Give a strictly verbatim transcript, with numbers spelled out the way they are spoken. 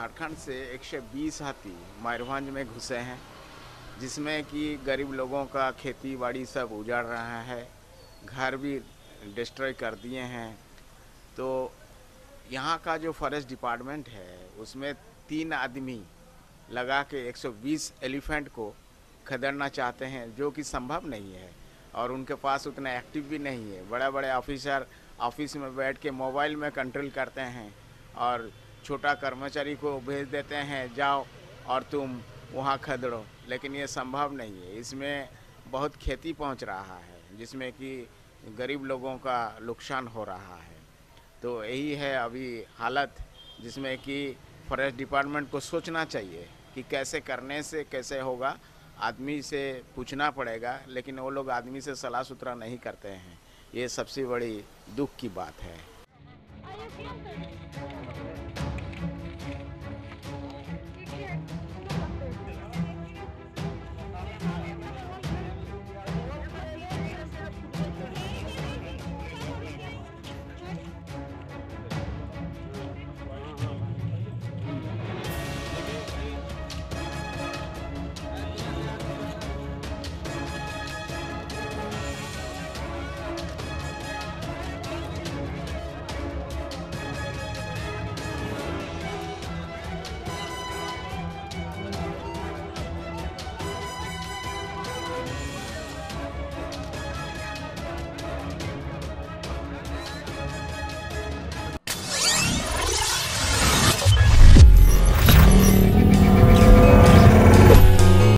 झारखंड से एक सौ बीस हाथी मयूरभंज में घुसे हैं, जिसमें कि गरीब लोगों का खेती बाड़ी सब उजाड़ रहा है, घर भी डिस्ट्रॉय कर दिए हैं। तो यहाँ का जो फॉरेस्ट डिपार्टमेंट है उसमें तीन आदमी लगा के एक सौ बीस एलिफेंट को खदेड़ना चाहते हैं, जो कि संभव नहीं है और उनके पास उतना एक्टिव भी नहीं है। बड़े बड़े ऑफिसर ऑफिस में बैठ के मोबाइल में कंट्रोल करते हैं और छोटा कर्मचारी को भेज देते हैं, जाओ और तुम वहाँ खदेड़ो, लेकिन ये संभव नहीं है। इसमें बहुत क्षति पहुँच रहा है, जिसमें कि गरीब लोगों का नुकसान हो रहा है। तो यही है अभी हालत, जिसमें कि फॉरेस्ट डिपार्टमेंट को सोचना चाहिए कि कैसे करने से कैसे होगा। आदमी से पूछना पड़ेगा, लेकिन वो लोग आदमी से सलाह सुथरा नहीं करते हैं। ये सबसे बड़ी दुख की बात है।